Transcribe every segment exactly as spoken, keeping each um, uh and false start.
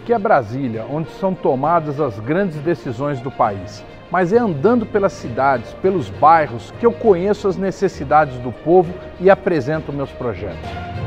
Aqui é Brasília, onde são tomadas as grandes decisões do país. Mas é andando pelas cidades, pelos bairros, que eu conheço as necessidades do povo e apresento meus projetos.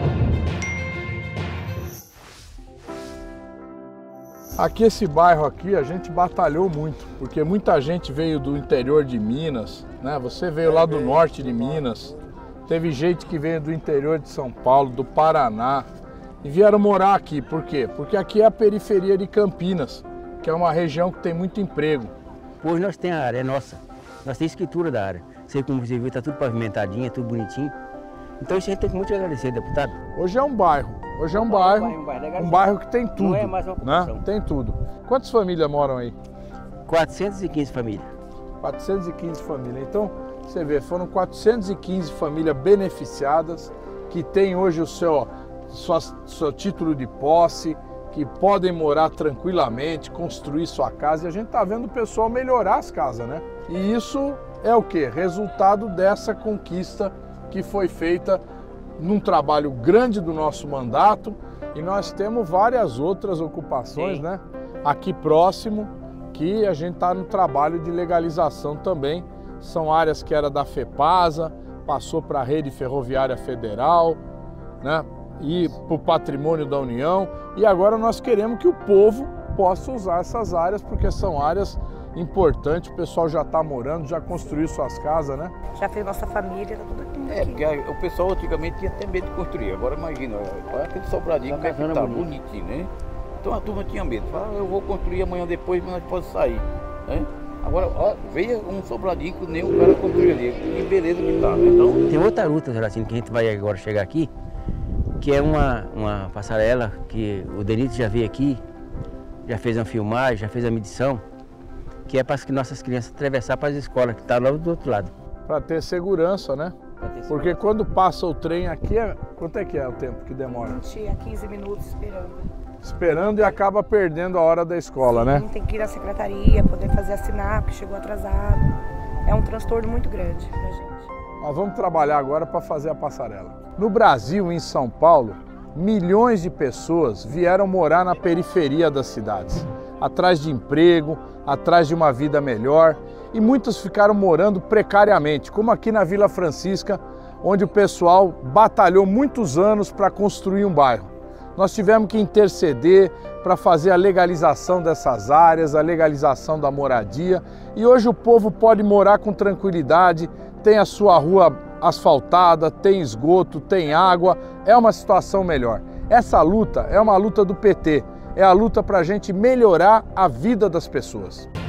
Aqui, esse bairro aqui, a gente batalhou muito, porque muita gente veio do interior de Minas, né? Você veio lá do norte de Minas, teve gente que veio do interior de São Paulo, do Paraná, e vieram morar aqui. Por quê? Porque aqui é a periferia de Campinas, que é uma região que tem muito emprego. Hoje nós temos a área, é nossa, nós temos escritura da área. Você, como você viu, está tudo pavimentadinho, tudo bonitinho. Então isso a gente tem que muito agradecer, deputado. Hoje é um bairro, hoje é um bairro, um bairro, um bairro que tem tudo, não é mais uma ocupação, né? Tem tudo. Quantas famílias moram aí? quatrocentas e quinze famílias. quatrocentas e quinze famílias. Então, você vê, foram quatrocentas e quinze famílias beneficiadas, que têm hoje o seu, sua, seu título de posse, que podem morar tranquilamente, construir sua casa. E a gente está vendo o pessoal melhorar as casas, né? E isso é o quê? Resultado dessa conquista que foi feita num trabalho grande do nosso mandato, e nós temos várias outras ocupações, né? Aqui próximo, que a gente está no trabalho de legalização também. São áreas que era da FEPASA, passou para a Rede Ferroviária Federal, né? E para o Patrimônio da União, e agora nós queremos que o povo possa usar essas áreas, porque são áreas importantes, o pessoal já está morando, já construiu suas casas, né? Já fez nossa família, tá tudo aqui. É, porque o pessoal antigamente tinha até medo de construir, agora imagina, olha aquele sobradinho que tá bonitinho, né? Então a turma tinha medo, fala, eu vou construir amanhã depois, mas nós podemos sair, né? Agora, ó, veio um sobradinho que nem o cara construiu ali, que beleza que tá, né? Então... Tem outra luta, Geraldinho, que a gente vai agora chegar aqui, que é uma, uma passarela que o Denito já veio aqui, já fez uma filmagem, já fez a medição, que é para as nossas crianças atravessar para as escolas, que está lá do outro lado. Para ter segurança, né? Ter segurança. Porque quando passa o trem aqui, é... quanto é que é o tempo que demora? vinte a quinze minutos esperando. Esperando e acaba perdendo a hora da escola, Sim, né? Tem que ir na secretaria, poder fazer assinar, porque chegou atrasado. É um transtorno muito grande pra gente. Nós vamos trabalhar agora para fazer a passarela. No Brasil, em São Paulo, milhões de pessoas vieram morar na periferia das cidades, atrás de emprego, atrás de uma vida melhor, e muitos ficaram morando precariamente, como aqui na Vila Francisca, onde o pessoal batalhou muitos anos para construir um bairro. Nós tivemos que interceder para fazer a legalização dessas áreas, a legalização da moradia, e hoje o povo pode morar com tranquilidade, tem a sua rua asfaltada, tem esgoto, tem água, é uma situação melhor. Essa luta é uma luta do P T, é a luta para a gente melhorar a vida das pessoas.